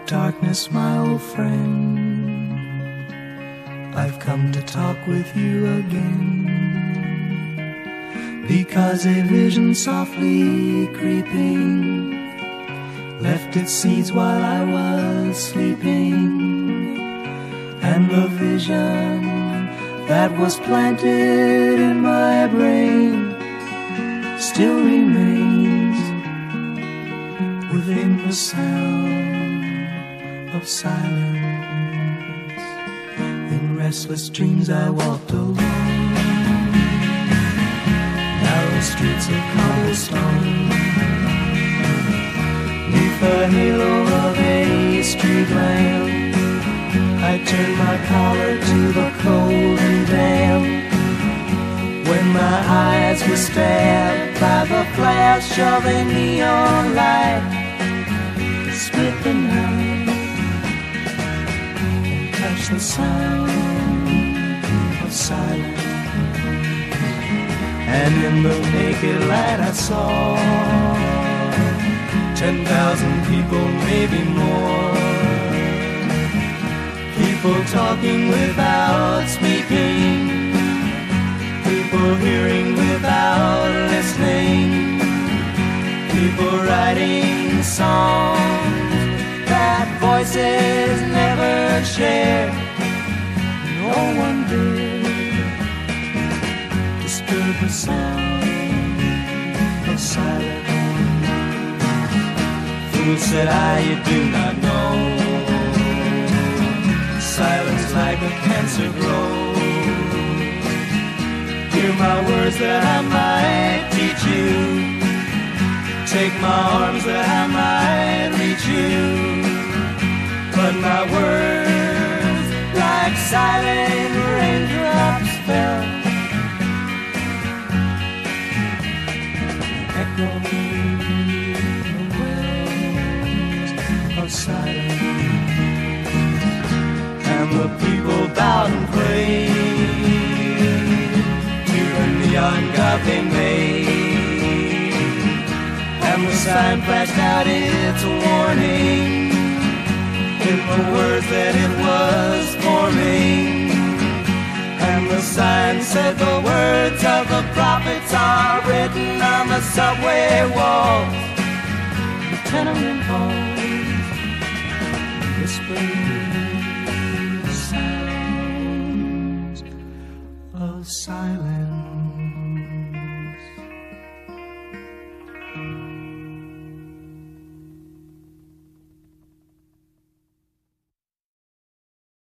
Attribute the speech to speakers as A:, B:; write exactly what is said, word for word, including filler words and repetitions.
A: darkness, my old friend, I've come to talk with you again, because a vision softly creeping left its seeds while I was sleeping, and the vision that was planted in my brain still remains within the sound of silence. In restless dreams I walked alone, narrow streets of cobblestone, neath the halo of a street lamp. I turned my collar to the cold and damp, when my eyes were stabbed by the flash of a neon light that split the night and touched the sound of silence. And in the naked light I saw ten thousand people, maybe more, people talking without speaking, people hearing without listening, people writing songs that voices never share. No one did disturb the sound of silence. Fool, said I, you do not know, silence like a cancer grows. Hear my words that I might teach you, take my arms that I might reach you, but my words like silent raindrops fell, echoing the wells of silence. And the people bowed and prayed to the neon god they made, and the sign flashed out its warning in the words that it was forming. And the sign said the words of the prophets are written on the subway wall.